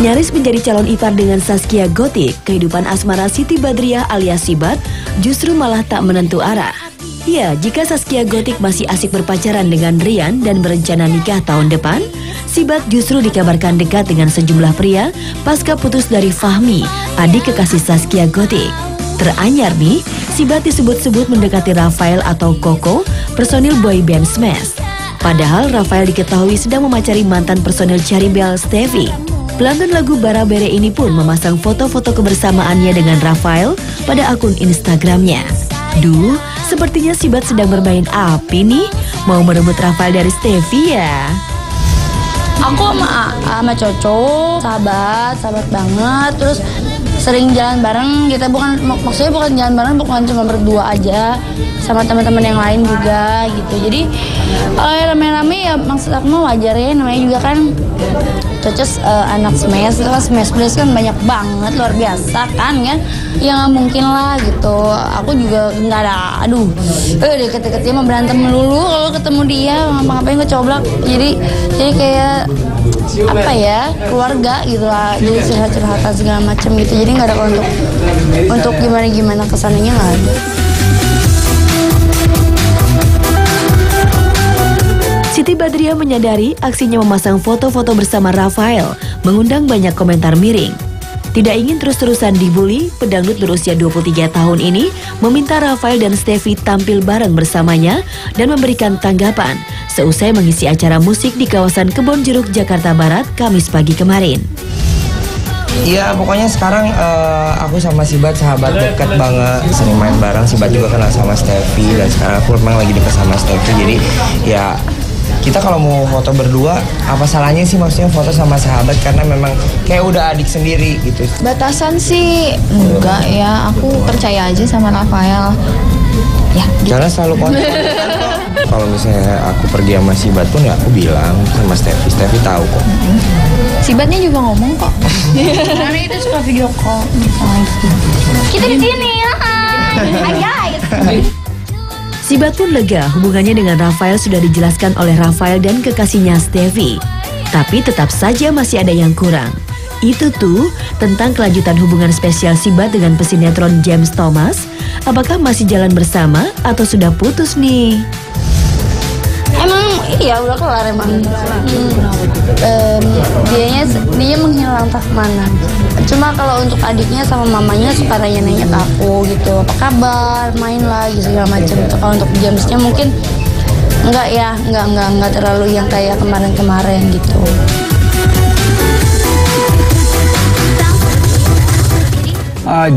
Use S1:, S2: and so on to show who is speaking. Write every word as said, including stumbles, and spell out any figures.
S1: Nyaris menjadi calon ipar dengan Zaskia Gotik, kehidupan asmara Siti Badriah alias Sibat justru malah tak menentu arah. Ya, jika Zaskia Gotik masih asik berpacaran dengan Rian dan berencana nikah tahun depan, Sibat justru dikabarkan dekat dengan sejumlah pria pasca putus dari Fahmi, adik kekasih Zaskia Gotik. Teranyar nih, Sibat disebut-sebut mendekati Rafael atau Koko, personil boyband Smash. Padahal Rafael diketahui sedang memacari mantan personil Charibel Steffi. Pelantun lagu Bara Bere ini pun memasang foto-foto kebersamaannya dengan Rafael pada akun Instagramnya. Duh, sepertinya Sibat sedang bermain api nih, mau merebut Rafael dari Steffi ya.
S2: Aku sama sama Coco, sahabat, sahabat banget. Terus sering jalan bareng, kita bukan mak maksudnya bukan jalan bareng, bukan cuma berdua aja, sama teman-teman yang lain juga gitu. Jadi kalau rame-rame ya maksud aku mah wajar ya, namanya juga kan Coco uh, anak Smash, itu kan Smash Blast kan banyak banget, luar biasa kan kan. Ya nggak mungkin lah gitu. Aku juga nggak ada, aduh, eh deket-deketnya mah berantem melulu kalau ketemu dia, ngapa-ngapain kecoblak. Jadi jadi kayak apa ya, keluarga gitu lah, jadi curhat-curhatan segala macam gitu. Jadi nggak ada kalau untuk untuk gimana-gimana kesannya nggak ada.
S1: Siti Badriah menyadari aksinya memasang foto-foto bersama Rafael mengundang banyak komentar miring. Tidak ingin terus-terusan dibully, pedangdut berusia dua puluh tiga tahun ini meminta Rafael dan Steffi tampil bareng bersamanya dan memberikan tanggapan seusai mengisi acara musik di kawasan Kebon Jeruk, Jakarta Barat, Kamis pagi kemarin.
S3: Iya, pokoknya sekarang uh, aku sama Sibat sahabat dekat banget, sering main bareng. Sibat juga kenal sama Steffi dan sekarang aku memang lagi dekat sama Steffi. Jadi ya kita kalau mau foto berdua, apa salahnya sih maksudnya foto sama sahabat, karena memang kayak udah adik sendiri gitu.
S4: Batasan sih enggak ya, aku percaya aja sama Rafael. Ya, gitu.
S3: Karena selalu kontak. Kalau misalnya aku pergi sama Sibat pun ya aku bilang sama Steffi, Steffi tahu kok.
S4: Mm-hmm. Sibatnya juga ngomong kok.
S2: Karena itu suka video call misalnya gitu. Kita di sini ya. Hai guys.
S1: Sibat pun lega hubungannya dengan Rafael sudah dijelaskan oleh Rafael dan kekasihnya Steffi. Tapi tetap saja masih ada yang kurang. Itu tuh tentang kelanjutan hubungan spesial Sibat dengan pesinetron James Thomas. Apakah masih jalan bersama atau sudah putus nih?
S2: Emang iya udah kelar emang. Hmm, um, dianya dia menghilang entah kemana. Cuma kalau untuk adiknya sama mamanya suka nanya-nanya ke aku gitu, apa kabar, main lagi segala macam. Kalau untuk Jamesnya mungkin enggak ya, enggak enggak enggak terlalu yang kayak kemarin-kemarin gitu.
S5: Uh,